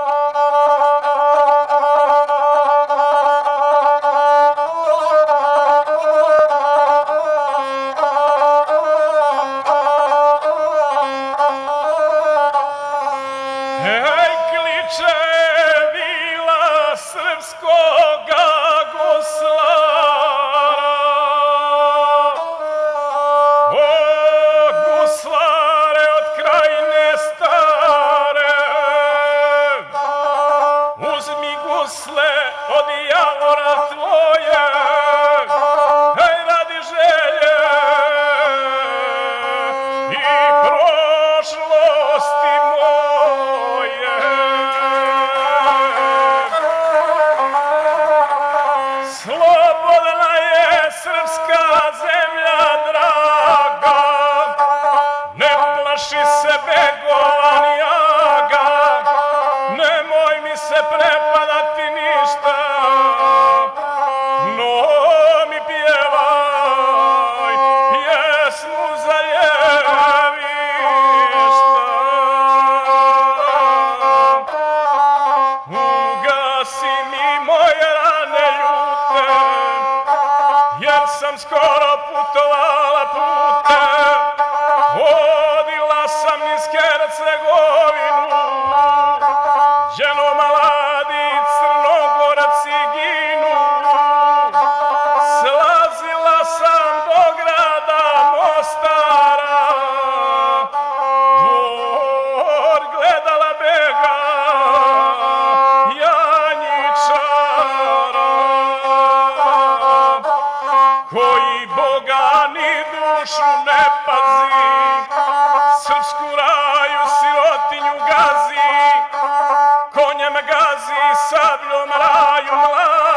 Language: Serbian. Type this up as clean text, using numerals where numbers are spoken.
Hej, kliče vila srpskoga guslara. O, guslare od krajine stare, uzmi gusle od javora tvoje, hej, radi želje i prošlosti moje. Slobodna je srpska zemlja draga, ne plaši se begova ni jaga, nemoj mi se prepadati ništa, no mi pjevaj pjesmu za ljevišta. Ugasi mi moje rane ljute, jer sam skoro putovala putem, vodila sam iz Hercegovinu, ženo mladi Crnogorci ginu, slazila sam do grada Mostara, dvor gledala bega janjičara, koji Boga ni dušu ne pazi, srpsku raju sirotinju gazi, konjem gazi, sabljom raju mladi.